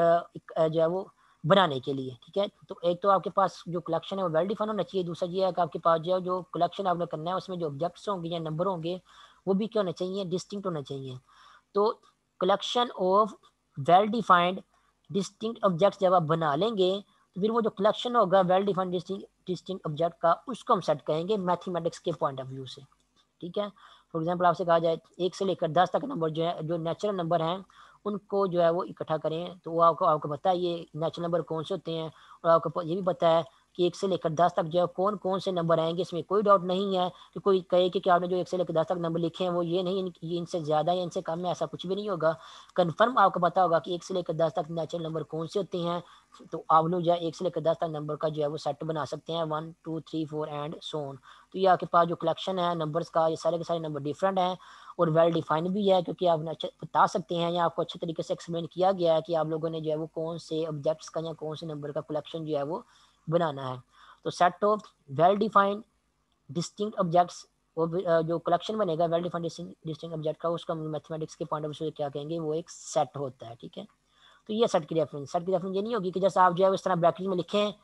जो है वो बनाने के लिए, ठीक है। तो एक तो आपके पास जो कलेक्शन है वो वेल डिफाइन होना चाहिए, दूसरा ये है कि आपके पास जो कलेक्शन आपने करना है उसमें जो ऑब्जेक्ट्स होंगे या नंबर होंगे वो भी क्या होना चाहिए, डिस्टिंक्ट होना चाहिए। तो collection of well defined distinct objects जब आप बना लेंगे तो फिर वो जो कलेक्शन होगा वेल डिफाइंड डिस्टिंक्ट ऑब्जेक्ट का उसको हम सेट कहेंगे मैथमेटिक्स के पॉइंट ऑफ व्यू से, ठीक है। फॉर एग्जांपल आपसे कहा जाए 1 से लेकर 10 तक नंबर जो है जो नेचुरल नंबर हैं उनको जो है वो इकट्ठा करें, तो वो आपको पता है ये नेचुरल नंबर कौन से होते हैं, और आपको ये भी पता है कि 1 से लेकर 10 तक जो है कौन कौन से नंबर आएंगे। इसमें कोई डाउट नहीं है कि कोई कहे कि आपने जो 1 से लेकर 10 तक नंबर लिखे हैं वो ये नहीं ये इनसे ज़्यादा या इनसे कम है, ऐसा कुछ भी नहीं होगा। कन्फर्म आपको पता होगा कि 1 से लेकर 10 तक नेचुरल नंबर कौन से होते हैं। तो आप लोग जो है 1 से लेकर 10 तक नंबर का जो है वो सेट बना सकते हैं 1 2 3 4 एंड सो ऑन। तो ये आपके पास जो कलेक्शन है नंबर्स का ये सारे के सारे नंबर डिफरेंट हैं और वेल डिफाइंड भी है, क्योंकि आप अच्छे बता सकते हैं या आपको अच्छे तरीके से एक्सप्लेन किया गया है कि आप लोगों ने जो है वो कौन से ऑब्जेक्ट्स का या कौन से नंबर का कलेक्शन जो है वो बनाना है। तो set of well defined distinct objects जो कलेक्शन बनेगा वेल डिफाइंड डिस्टिंक्ट ऑब्जेक्ट का उसका मैथमेटिक्स के पॉइंट ऑफ व्यू से क्या कहेंगे, वो एक सेट होता है, ठीक है। तो ये सेट की डेफिनेशन ये नहीं होगी कि जैसे आप जो है इस तरह ब्रैकेट में लिखें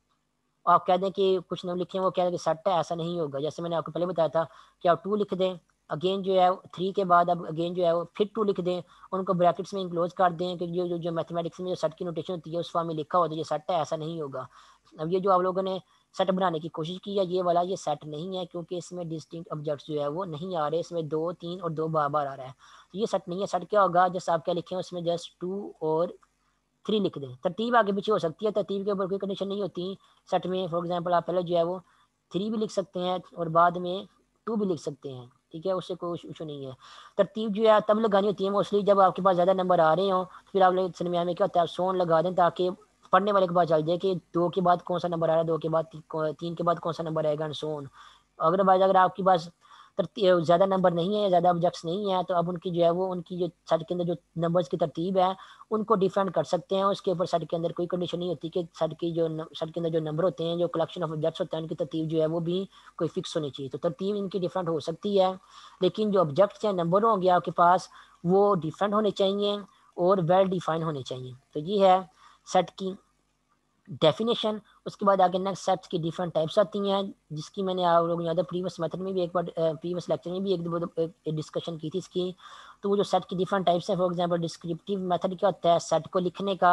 आप कह दें कि कुछ नहीं लिखे वो कह दें कि सेट है, ऐसा नहीं होगा। जैसे मैंने आपको पहले बताया था कि आप 2 लिख दें, अगेन जो है 3 के बाद अब अगेन जो है वो फिर 2 लिख दें, उनको ब्रैकेट्स में इंक्लोज कर दें कि जो मैथमेटिक्स में जो सेट की नोटेशन होती है उस फॉर्म में लिखा होता है ये सेट है, ऐसा नहीं होगा। अब ये जो आप लोगों ने सेट बनाने की कोशिश की है ये वाला ये सेट नहीं है, क्योंकि इसमें डिस्टिंक्ट ऑब्जेक्ट्स जो है वो नहीं आ रहे, इसमें 2 3 और 2 बार बार आ रहा है, तो ये सेट नहीं है। सेट क्या होगा, जैसे आप क्या लिखें उसमें जस्ट 2 और 3 लिख दें। तरतीब आगे पीछे हो सकती है, तरतीब के ऊपर कोई कंडीशन नहीं होती सेट में। फॉर एग्जांपल आप पहले जो है वो 3 भी लिख सकते हैं और बाद में 2 भी लिख सकते हैं, ठीक है, उससे कोई इशू नहीं है। तरतीब जो है तब लगानी होती है मोस्टली जब आपके पास ज़्यादा नंबर आ रहे हों, फिर आप लोग दरमियान में क्या होता है सोन लगा दें ताकि पढ़ने वाले के पास चल जाए कि 2 के बाद कौन सा नंबर आ रहा है, 2 के बाद 3 के बाद कौन सा नंबर आएगा एंड सोन। अगर आपके पास ज़्यादा नंबर नहीं है, ज़्यादा ऑब्जेक्ट्स नहीं है, तो अब उनकी जो है वो उनकी जो सेट के अंदर जो नंबर्स की तरतीब है उनको डिफरेंट कर सकते हैं। उसके ऊपर सेट के अंदर कोई कंडीशन नहीं होती कि सेट के अंदर जो नंबर होते हैं जो कलेक्शन ऑफ ऑब्जेक्ट्स होते हैं उनकी तरतीब जो है वो भी कोई फिक्स होनी चाहिए। तो तरतीब इनकी डिफरेंट हो सकती है, लेकिन जो ऑब्जेक्ट्स या नंबर होंगे आपके पास वो डिफरेंट होने चाहिए और वेल डिफाइन होने चाहिए। तो ये है सेट की डेफिनेशन। उसके बाद आगे नेक्स्ट सेट्स की डिफरेंट टाइप्स आती हैं जिसकी मैंने आप लोगों याद है प्रीवियस मेथड में भी एक बार प्रीवियस लेक्चर में भी एक डिस्कशन की थी इसकी। तो वो जो सेट की डिफरेंट टाइप्स हैं, फॉर एग्जांपल डिस्क्रिप्टिव मेथड क्या होता है, सेट को लिखने का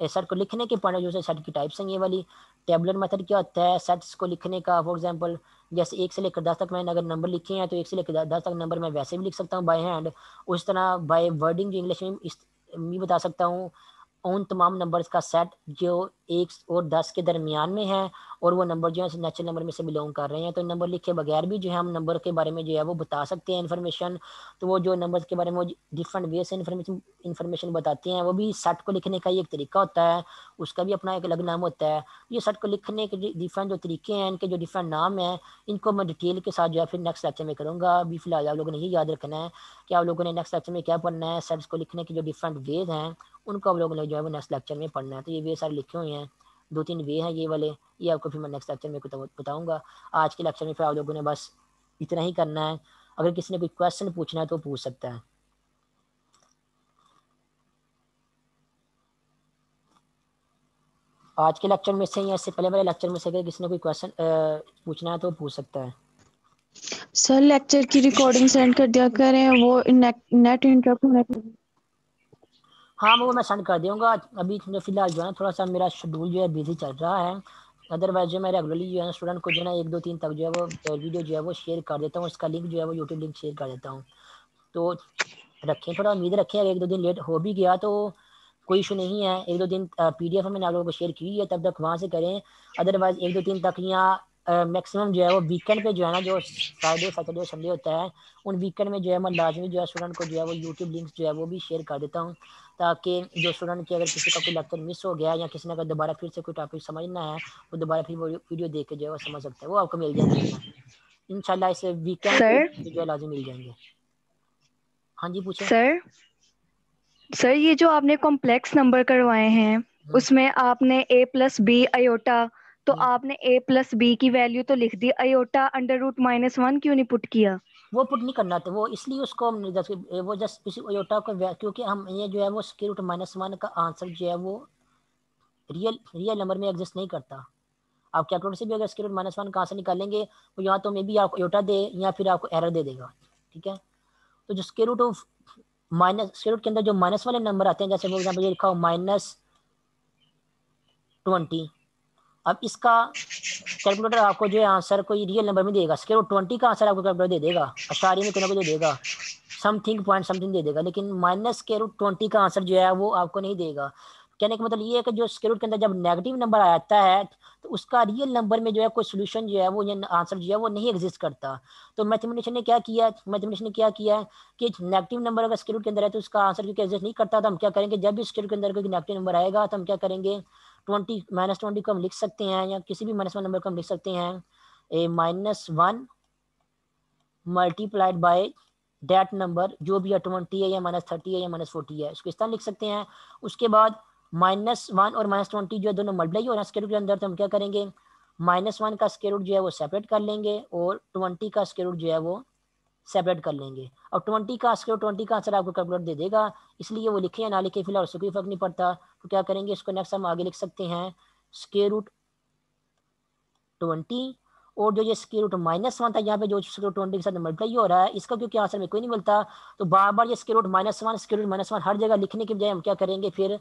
सेट को लिखने के पॉइंट ऑफ व्यू से सेट की टाइप्स हैं ये वाली। टेबुलर मेथड क्या होता है, सेट्स को लिखने का, फॉर एग्जांपल जैसे 1 से लेकर 10 तक मैंने अगर नंबर लिखे हैं तो 1 से लेकर 10 तक नंबर मैं वैसे भी लिख सकता हूँ बाय हैंड। उस तरह बाय वर्डिंग जो इंग्लिश में भी बता सकता हूँ उन तमाम नंबर्स का सेट जो 1 और 10 के दरमियान में है और वो नंबर जो है नेचुरल नंबर में से बिलोंग कर रहे हैं। तो नंबर लिखे बगैर भी जो है हम नंबर के बारे में जो है वो बता सकते हैं इन्फॉर्मेशन। तो वो जो नंबर्स के बारे में डिफरेंट वे से इन्फॉर्मेशन बताते हैं, वो भी सेट को लिखने का ही एक तरीका होता है, उसका भी अपना एक अलग नाम होता है। ये सेट को लिखने के डिफरेंट जो तरीके हैं, इनके जो डिफरेंट नाम हैं, इनको मैं डिटेल के साथ जो है फिर नेक्स्ट लेक्चर में करूँगा। अभी फिलहाल आप लोगों ने ये याद रखना है कि आप लोगों ने नेक्स्ट लेक्चर में क्या पढ़ना है, सेट्स को लिखने के जो डिफरेंट वेज हैं उनको आप लोगों ने जो है वो नेक्स्ट लेक्चर में पढ़ना है। तो ये वे सारे लिखे हुए हैं, 2-3 वे हैं ये वाले, ये आपको फिर मैं नेक्स्ट लेक्चर में बताऊंगा। आज के लेक्चर में फिर आप लोगों ने बस इतना ही करना है। अगर किसी ने कोई क्वेश्चन पूछना है तो पूछ सकता है। आज के लेक्चर में से या इससे पहले वाले लेक्चर में से अगर किसी ने कोई क्वेश्चन पूछना है तो पूछ सकता है।
सर लेक्चर की रिकॉर्डिंग सेंड कर दिया करें, वो नेट इंटरप्ट होने के।
हाँ वो मैं सेंड कर दूँगा। अभी फिलहाल जो है थोड़ा सा मेरा शेड्यूल जो है बिजी चल रहा है, अदरवाइज जो मैं रेगुलरली जो है स्टूडेंट को जो है 1-2-3 तक जो है वो वीडियो जो है वो शेयर कर देता हूँ, उसका लिंक जो है वो यूट्यूब लिंक शेयर कर देता हूँ। तो रखें, थोड़ा उम्मीद रखें, अगर 1-2 दिन लेट हो भी गया तो कोई इशू नहीं है। 1-2 दिन PDF मैंने आप लोगों को शेयर की है, तब तक वहाँ से करें। अदरवाइज 1-2 दिन तक या मैक्सिमम जो है वो वीकेंड पे जो है ना, जो फ्राइडे सैटरडे और संडे होता है, उन वीकेंड में जो है मैं लाजमी जो है स्टूडेंट को जो है वो यूट्यूब लिंक्स जो है वो भी शेयर कर देता हूँ, ताकि जो स्टूडेंट की अगर किसी का कोई लेक्चर मिस हो गया या किसी ने अगर दोबारा फिर से कोई टॉपिक समझना है, वो दोबारा फिर वो वीडियो देख के जो है वो समझ सकता है। वो आपको मिल जाएंगे उसमें इंशाल्लाह, इस वीकेंड पे
सर
जो है लाजमी मिल जाएंगे। हाँ जी पूछें।
सर सर ये जो आपने कॉम्प्लेक्स नंबर करवाए हैं,
हम्म,
उसमें आपने a+b अयोटा, तो
हम्म।
आपने a+b की वैल्यू तो लिख दी, अयोटा √-1 क्यों नहीं पुट किया?
वो पुट नहीं करना था, वो इसलिए उसको हम वो जस्ट इसी अयोटा को क्योंकि हम ये जो है वो स्क्वायर रूट -1 का आंसर जो है वो रियल नंबर में एग्जिस्ट नहीं करता। आप कैलकुलेटर से भी अगर स्क्वायर रूट -1 का आंसर निकालेंगे तो यहाँ तो मे बी आपको अयोटा दे या फिर आपको एरर दे देगा। ठीक है, तो जो स्क्वायर रूट के अंदर जो माइनस वाले नंबर आते हैं, जैसे फॉर एग्जाम्पल ये लिखा हो -20, अब इसका कैलकुलेटर आपको जो है आंसर कोई रियल नंबर में देगा। स्क्वायर रूट 20 का आंसर आपको कैलकुलेटर दे देगा, अशारी में कोई ना कोई दे देगा, समथिंग पॉइंट समथिंग दे देगा, लेकिन -√20 का आंसर जो है वो आपको नहीं देगा। कहने का मतलब ये है कि जो स्क्वायर रूट के अंदर जब नेगेटिव नंबर आता है तो उसका रियल नंबर में जो है कोई सोल्यूशन जो है वो या आंसर जो है वो नहीं एग्जिस्ट करता। तो मैथमेटिशियन ने क्या किया, कि नेगेटिव नंबर अगर स्क्वायर रूट के अंदर है तो उसका आंसर क्योंकि एग्जिस्ट नहीं करता, तो हम क्या करेंगे, जब भी स्क्वायर रूट के अंदर कोई नेगेटिव नंबर आएगा तो हम क्या करेंगे, -20 को हम लिख सकते हैं या किसी भी -1 नंबर को हम लिख सकते हैं -1 मल्टीप्लाइड बाय डेट नंबर, जो भी है 20 है या -30 है या -40 है, इसको इस तरह लिख सकते हैं। उसके बाद -1 और -20 जो है दोनों मल्टीप्लाई हो रहे हैं स्क्वायर रूट के अंदर, तो हम क्या करेंगे, -1 का स्क्वायर रूट जो है वो सेपरेट कर लेंगे और 20 का स्क्वायर रूट जो है वो सेपरेट कर लेंगे। और 20 का आंसर आपको कैलकुलेटर दे देगा, इसलिए वो लिखे या ना लिखे फिलहाल उससे कोई फर्क नहीं पड़ता। तो क्या करेंगे, इसको नेक्स्ट हम आगे लिख सकते हैं स्क्वायर रूट 20, और जो ये स्क्वायर रूट -1 था यहाँ पे जो स्क्वायर रूट 20 के साथ मल्टीप्लाई हो रहा है, इसका क्योंकि आंसर में कोई नहीं मिलता, तो बार बार ये स्क्वायर रूट -1 हर जगह लिखने के बजाय हम क्या करेंगे फिर,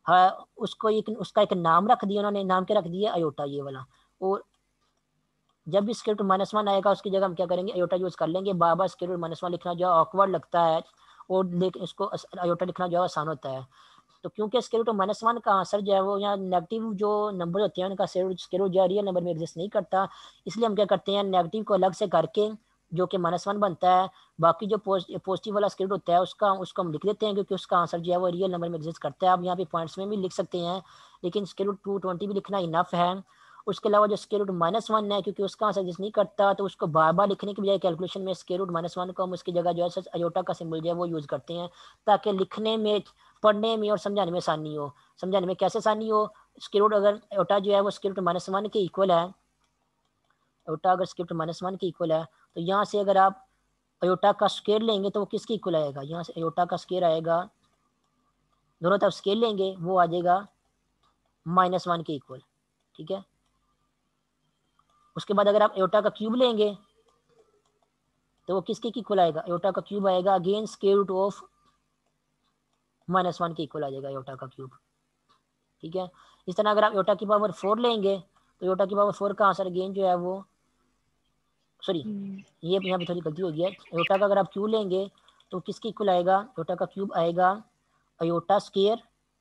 उसका एक नाम रख दिया उन्होंने, नाम क्या रख दिया, अयोटा ये वाला। और जब भी स्क्वायर रूट -1 आएगा उसकी जगह हम क्या करेंगे, अयोटा यूज कर लेंगे। बार बार स्क्वायर रूट -1 लिखना जो है ऑकवर्ड लगता है, और लेकिन इसको अयोटा लिखना जो है आसान होता है। तो क्योंकि स्क्वायर रूट-1 का आंसर जो है वो यहाँ नेगेटिव जो नंबर होते हैं उनका स्क्वायर रूट जो है रियल नंबर में एग्जिस्ट नहीं करता, इसलिए हम क्या करते हैं, नेगेटिव को अलग से करके जो कि -1 बनता है, बाकी जो पॉजिटिव वाला स्क्वायर रूट होता है उसको हम लिख देते हैं, क्योंकि उसका आंसर जो है वो रियल नंबर में एग्जिस्ट करता है। आप यहाँ पे पॉइंट्स में भी लिख सकते हैं, लेकिन स्क्वायर रूट 220 भी लिखना इनफ है। उसके अलावा जो स्क्वायर रूट-1 है, क्योंकि उसका आंसर एग्जिस्ट नहीं करता, तो उसको बार बार लिखने की बजाय कैलकुलेशन में स्क्वायर रूट-1 को हम उसकी जगह जो है अयोटा का सिंबल जो है वो यूज़ करते हैं, ताकि लिखने में, पढ़ने में और समझाने में आसानी हो। समझाने में कैसे आसानी हो, स्क्वायर रूट अगर अयोटा जो है वो स्क्वायर रूट-1 के इक्वल है, अयोटा अगर स्क्वायर रूट-1 के इक्वल है, तो यहाँ से अगर आप अयोटा का स्क्वायर लेंगे तो वो किसके इक्वल आएगा, यहाँ से अयोटा का स्क्वायर आएगा, दोनों तरफ स्क्वायर लेंगे वो आ जाएगा -1 के इक्वल। ठीक है, उसके बाद अगर आप अयोटा का क्यूब लेंगे तो वो किसके इक्वल आएगा, अयोटा का क्यूब आएगा अगेन स्क्वायर रूट ऑफ -1 के इक्वल आ जाएगा अयोटा का क्यूब। ठीक है। इस तरह अगर आप योटा की पावर 4 लेंगे तो योटा की पावर 4 का आंसर अगेन जो है वो, सॉरी ये यहाँ पे थोड़ी गलती हो गई है, योटा का अगर आप क्यूब लेंगे तो किसके इक्वल आएगा, योटा का क्यूब आएगा iota square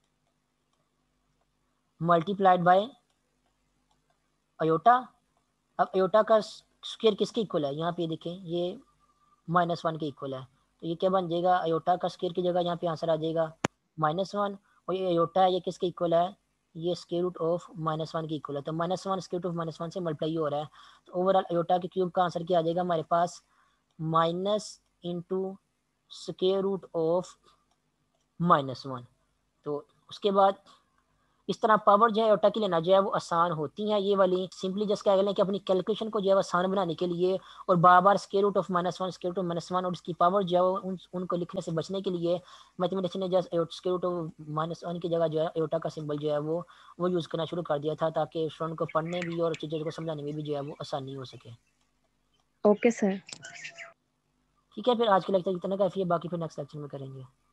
multiplied by iota. अब अयोटा का स्क्वायर किसके इक्वल है, यहाँ पे देखें ये -1 के इक्वल है, तो ये क्या बन जाएगा, अयोटा का स्क्वायर की जगह यहाँ पे आंसर आ जाएगा -1, और ये अयोटा है ये किसके इक्वल है, ये स्क्वायर रूट ऑफ -1 के इक्वल है, तो -1 स्क्वायर रूट ऑफ -1 से मल्टीप्लाई हो रहा है, तो ओवरऑल अयोटा के क्यूब का आंसर क्या आ जाएगा हमारे पास, minus into square root of -1। तो उसके बाद इस तरह पावर जो है अयोटा की लेना जो है वो आसान होती है, ये वाली सिंपली जस्ट क्या करें कि अपनी कैलकुलेशन को जो है आसान बनाने के लिए और बार बार square root of -1 square root of -1 और इसकी पावर जो है उनको लिखने से बचने के लिए मैथमेटिशियन ने जस्ट स्क्वायर रूट ऑफ -1 की जगह जो है अयोटा का सिंबल जो है वो यूज़ करना शुरू कर दिया था, ताकि स्टूडेंट को पढ़ने भी और चीज़ों को समझाने में भी जो है वो आसानी हो सके।
Okay sir.
ठीक है, फिर आज के लेक्चर इतना काफ़ी है, बाकी फिर नेक्स्ट लेक्चर में करेंगे।